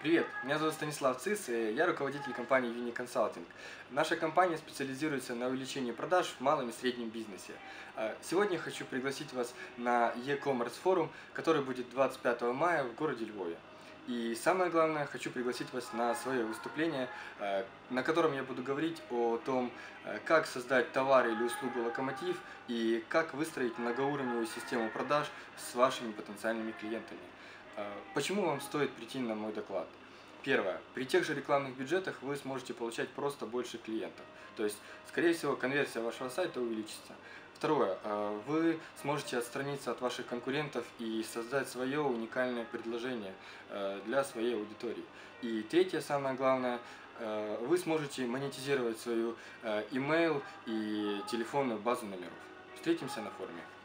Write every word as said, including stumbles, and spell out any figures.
Привет, меня зовут Станислав Цис, и я руководитель компании Vini Consulting. Наша компания специализируется на увеличении продаж в малом и среднем бизнесе. А Сегодня я хочу пригласить вас на e-commerce форум, который будет двадцать пятого мая в городе Львове. И самое главное, хочу пригласить вас на свое выступление, э, на котором я буду говорить о том, э, как создать товар или услугу локомотив и как выстроить многоуровневую систему продаж с вашими потенциальными клиентами. Э, Почему вам стоит прийти на мой доклад? Первое. При тех же рекламных бюджетах вы сможете получать просто больше клиентов. То есть, скорее всего, конверсия вашего сайта увеличится. Второе. э, Вы сможете отстраниться от ваших конкурентов и создать свое уникальное предложение э, для своей аудитории. И третье, самое главное, э, вы сможете монетизировать свою э, email и телефонную базу номеров. Встретимся на форуме.